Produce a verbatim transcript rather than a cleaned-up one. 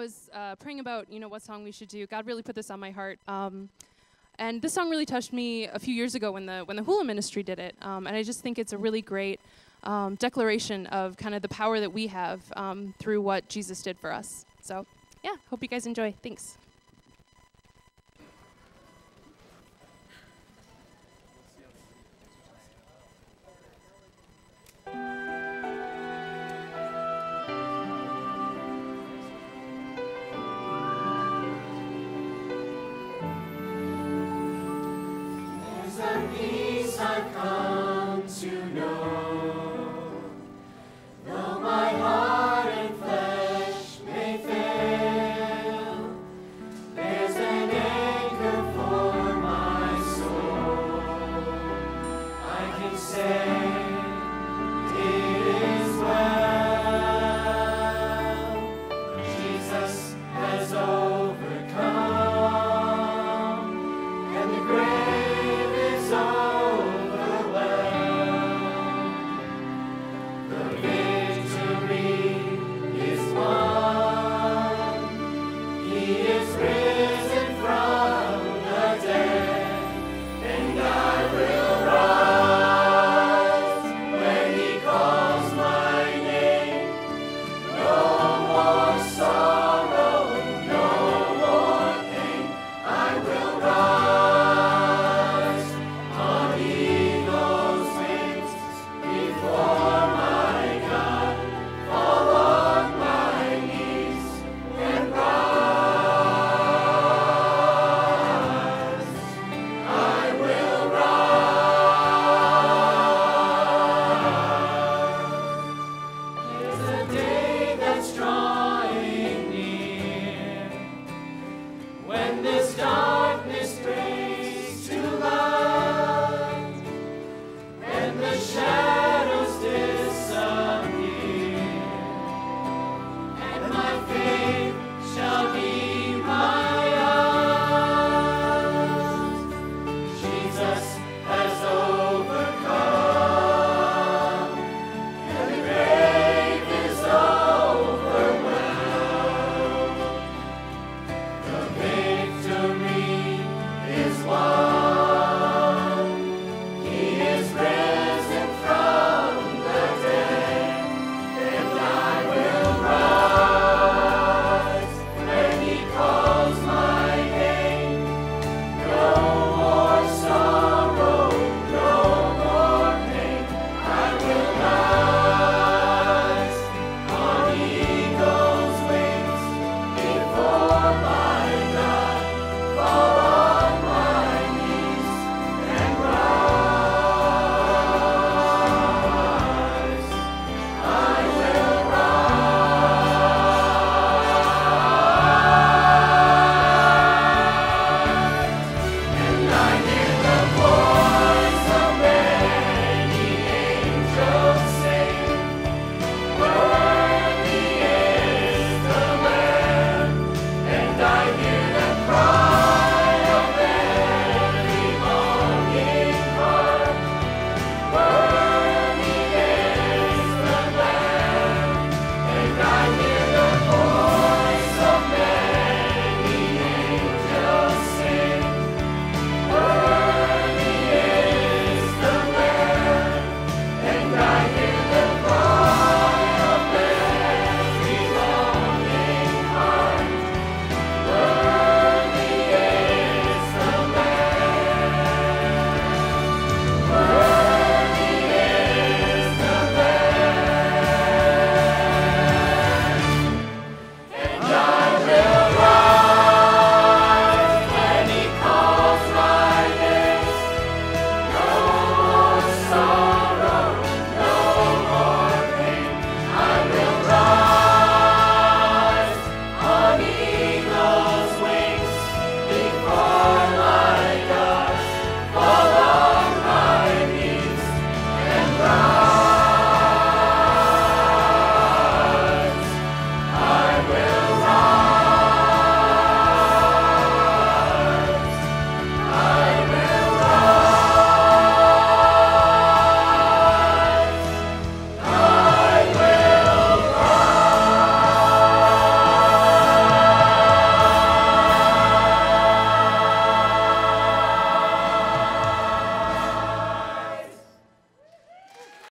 was uh, praying about, you know, what song we should do, God really put this on my heart. Um, and this song really touched me a few years ago when the when the Hula Ministry did it. Um, and I just think it's a really great um, declaration of kind of the power that we have um, through what Jesus did for us. So, yeah, hope you guys enjoy. Thanks.